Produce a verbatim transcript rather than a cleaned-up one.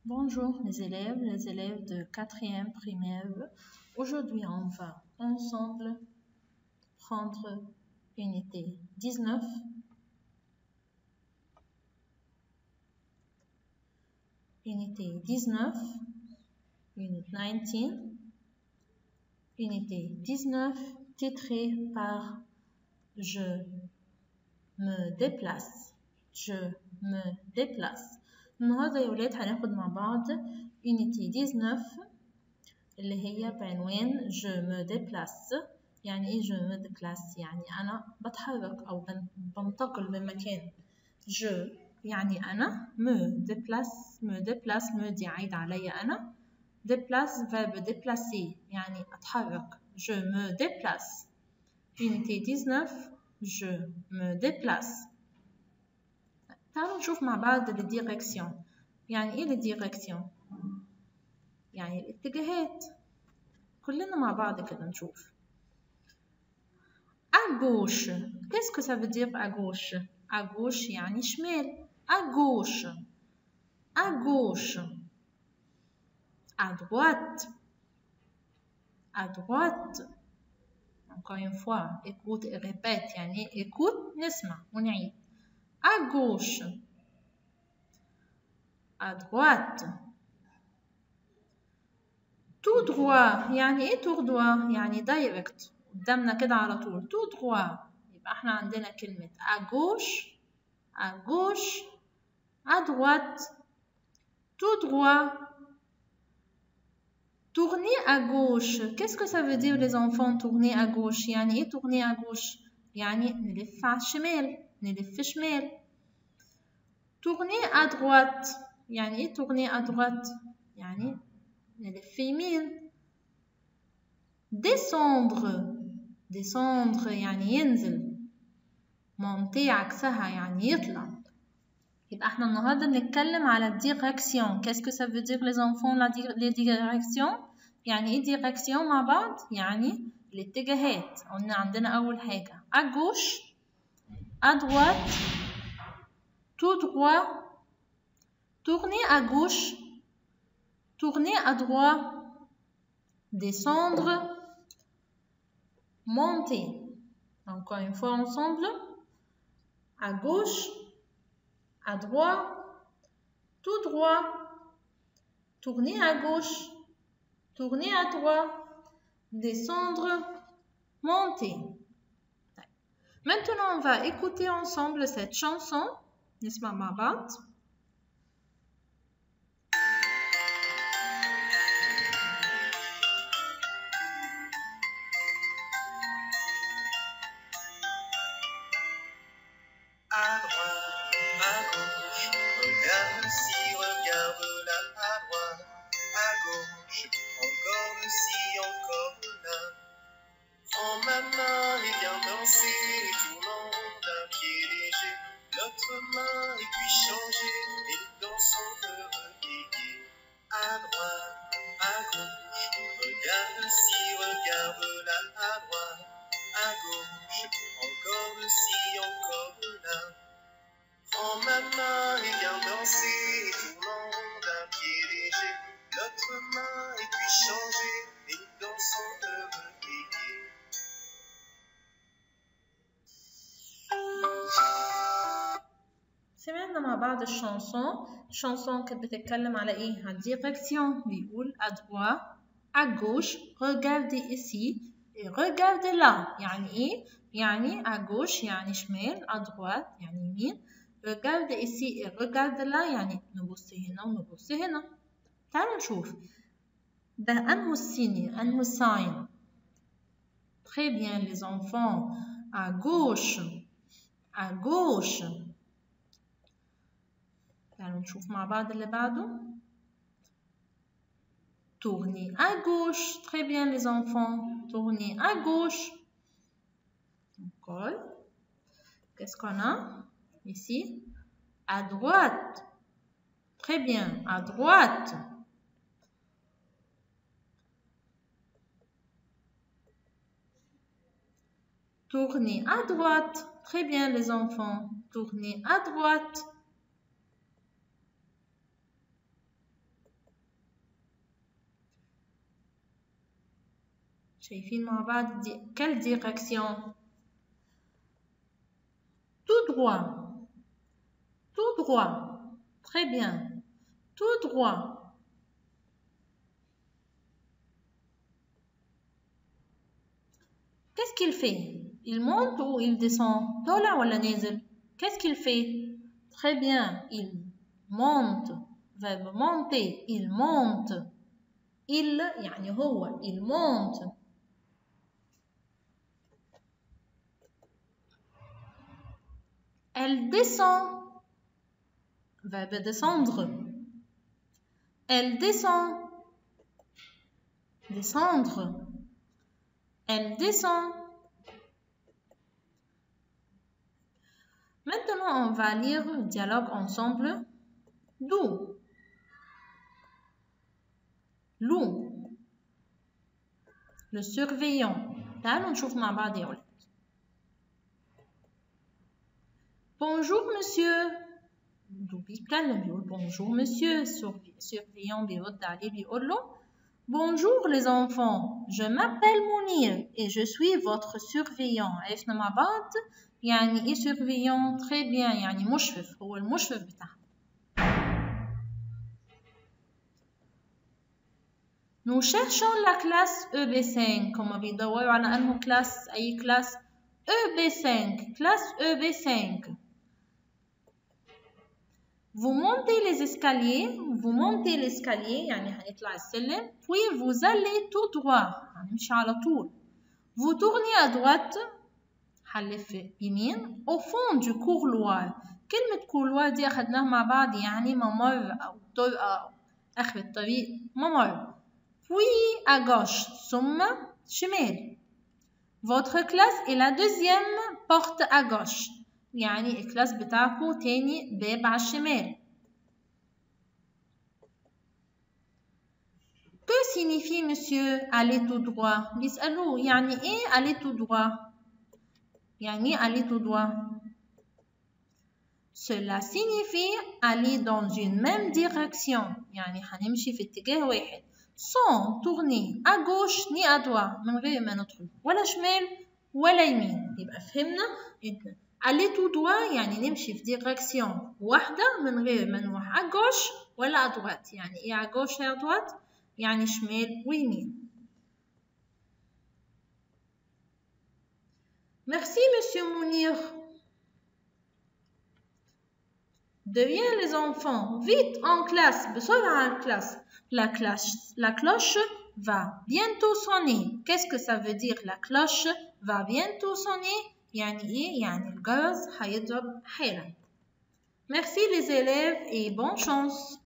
Bonjour les élèves, les élèves de quatrième primaire. Aujourd'hui, on va ensemble prendre unité dix-neuf, unité dix-neuf, unité dix-neuf, unité dix-neuf, titrée par Je me déplace. Je me déplace. النهارده يا ولاد هناخد مع بعض unité dix-neuf اللي هي بعنوان je me déplace. يعني ايه je me déplace؟ يعني انا بتحرك او بنتقل من مكان. je يعني انا me déplace me déplace me دي عايد عليا انا. déplace verbe déplacer يعني اتحرك. je me déplace. unité dix-neuf je me déplace. تعالوا نشوف مع بعض الديريكسيون. يعني ايه الديريكسيون؟ يعني الاتجاهات. كلنا مع بعض كده نشوف. à gauche. Qu'est-ce que ça veut dire à gauche? à gauche يعني شمال. à gauche. à gauche. à droite. à droite. Encore une fois, écoute et répète. يعني écoute نسمع ونعيد. à gauche. à droite. tout droit. يعني ايه tout droit؟ يعني direct قدامنا كده على طول. tout droit. يبقى احنا عندنا كلمة à gauche, à gauche, à droite, tout droit. tourner à gauche. Qu'est-ce que ça veut dire les enfants tourner à gauche؟ يعني ايه tourner à gauche؟ يعني نلف على الشمال، نلف شمال. tourner à droite. يعني ايه tourner à droite؟ يعني نلف يمين. descendre. descendre يعني ينزل. monter عكسها يعني يطلع. يبقى احنا النهارده بنتكلم على الديريكسيون. qu'est-ce que ça veut dire les enfants les directions؟ يعني ايه ديريكسيون مع بعض؟ يعني الاتجاهات. قلنا عندنا اول حاجه à gauche, à droite, tout droit, tourner à gauche, tourner à droite, descendre, monter. Encore une fois ensemble. à gauche, à droite, tout droit, tourner à gauche, tourner à droite, descendre, monter. Maintenant, on va écouter ensemble cette chanson. نسمع مع بعض. À droite, à gauche, regarde ici, regarde là, à droite, à gauche, encore ici, encore là. Prends ma main et viens danser, tout le monde un pied léger, l'autre main et puis changer, et dansons heureux et gai. À droite, à gauche, regarde ici, regarde là, à droite, à gauche, encore ici, encore là. Prends ma main et viens danser, tout le monde un pied léger, l'autre main et puis changer, et nous dansons heureux et gai. سمعنا مع بعض الشانسون. الشانسون كانت بتتكلم على ايه؟ على الديريكسيون. بيقول à droite, à gauche, regardez ici et regardez là. يعني ايه؟ يعني à gauche يعني شمال، à droite يعني يمين، regardez ici et regardez là يعني نبص هنا ونبص هنا. تعالوا نشوف ده انه السيني انه الساين. Très bien les enfants. à gauche, à gauche. تعالوا نشوف مع بعض اللي بعده. tournez à gauche. Très bien les enfants. tournez à gauche. Encore. Qu'est-ce qu'on a ici? à droite. Très bien. à droite. tournez à droite. Très bien les enfants. tournez à droite. شايفين مع بعض دي quelle direction tout droit tout droit très bien tout droit qu'est-ce qu'il fait il monte ou il descend طالع ولا نازل qu'est-ce qu'il fait très bien il monte verbe monter il monte il يعني هو il monte elle descend verbe descendre elle descend descendre elle descend. Maintenant on va lire le dialogue ensemble. D'où loup le surveillant. تعالوا نشوف مع بعض يا ولاد. Bonjour monsieur. بيتكلم بيقول bonjour monsieur. surveillant بيرد عليه بيقول له bonjour les enfants. Je m'appelle Mounir et je suis votre surveillant. عرفنا مع بعض يعني ايه surveillant très bien يعني مشرف هو المشرف بتاعنا. Nous cherchons la classe E B cinq. هما بيدوروا على أنه classe أي classe E B cinq classe E B cinq. Vous montez les escaliers, vous montez l'escalier يعني هنطلع السلم puis vous allez tout droit هنمشي على طول. Vous tournez à droite هنلف يمين au fond du couloir. كلمة couloir دي أخدناها مع بعض يعني ممر أو طرقة أو آخر الطريق ممر. puis à gauche ثم شمال. Votre classe est la deuxième porte à gauche يعني الكلاس بتاعكو تاني باب على الشمال. Que signifie monsieur aller tout droit؟ بيسألوه يعني ايه aller tout droit؟ يعني aller tout droit. Cela signifie aller dans une même direction يعني هنمشي في اتجاه واحد sans tourner à gauche ni à droite من غير ما ندخل ولا شمال ولا يمين. يبقى فهمنا إن aller tout droit يعني نمشي في direction واحدة من غير ما نروح à gauche ولا à droite. يعني ايه à gauche et à droite؟ يعني شمال ويمين. Merci monsieur Mounir. De bien les enfants, vite en classe, بسرعة en classe. La cloche, la cloche va bientôt sonner. Qu'est-ce que ça veut dire la cloche va bientôt sonner؟ يعني إيه؟ يعني الجرس هيضرب حالا. Merci les élèves et bonne chance.